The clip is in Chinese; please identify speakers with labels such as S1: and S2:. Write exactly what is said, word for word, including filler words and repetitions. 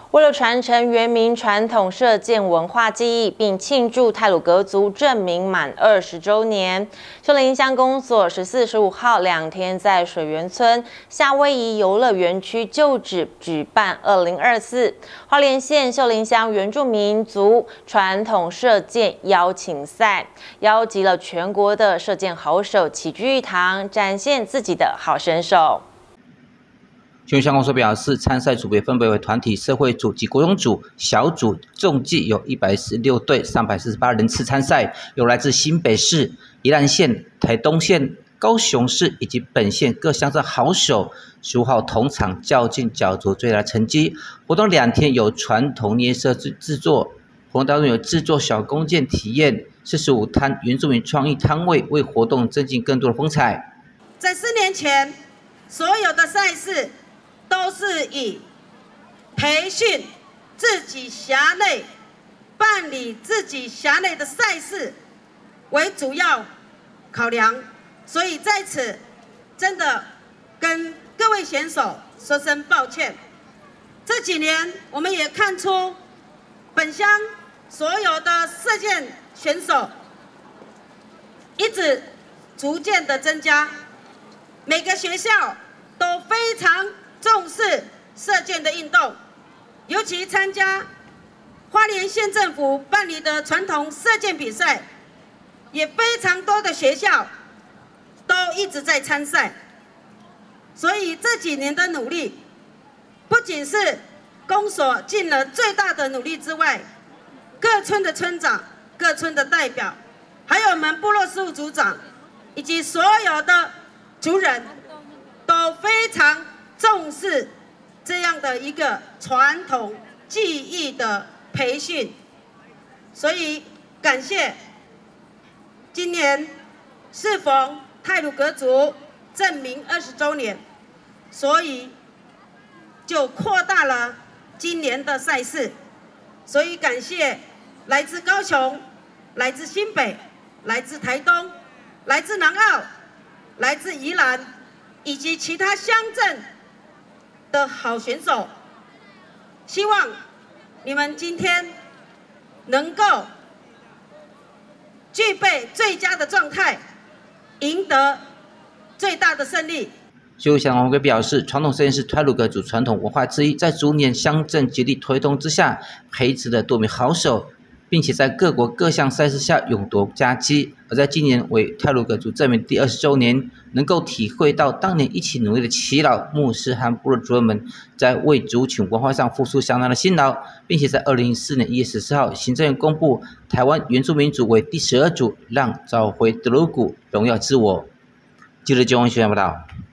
S1: 为了传承原民传统射箭文化技艺，并庆祝太鲁阁族正名满二十周年，秀林乡公所十四、十五号两天在水源村夏威夷游乐园区旧址举办二零二四花莲县秀林乡原住民族传统射箭邀请赛，邀集了全国的射箭好手齐聚一堂，展现自己的好身手。
S2: 秀林乡公所表示，参赛组别分别为团体、社会组及国中组、小组，总计有一百十六队、三百四十八人次参赛，有来自新北市、宜兰县、台东县、高雄市以及本县各乡的好手。十五号同场较劲，角逐最佳成绩。活动两天有传统捏射制制作，活动当中有制作小弓箭体验，四十五摊原住民创意摊位，为活动增进更多的风采。
S3: 在四年前，所有的赛事 都是以培训自己辖内、办理自己辖内的赛事为主要考量，所以在此真的跟各位选手说声抱歉。这几年我们也看出，本乡所有的射箭选手一直逐渐的增加，每个学校都非常 重视射箭的运动，尤其参加花莲县政府办理的传统射箭比赛，也非常多的学校都一直在参赛。所以这几年的努力，不仅是公所尽了最大的努力之外，各村的村长、各村的代表，还有我们部落事务组长以及所有的族人，都非常 重视这样的一个传统技艺的培训，所以感谢今年适逢太鲁阁族正名二十周年，所以就扩大了今年的赛事。所以感谢来自高雄、来自新北、来自台东、来自南澳、来自宜兰以及其他乡镇 的好选手，希望你们今天能够具备最佳的状态，赢得最大的胜利。
S2: 秀林乡公所表示，传统射箭是太鲁阁族传统文化之一，在逐年乡镇极力推动之下，培植了多名好手，并且在各国各项赛事下勇夺佳绩。而在今年为太鲁阁族正名第二十周年，能够体会到当年一起努力的耆老、牧师和部落主任们在为族群文化上付出相当的辛劳，并且在二零一四年一月十四号，行政院公布台湾原住民族为第十二组，让找回德鲁古荣耀自我。记者江文学报道。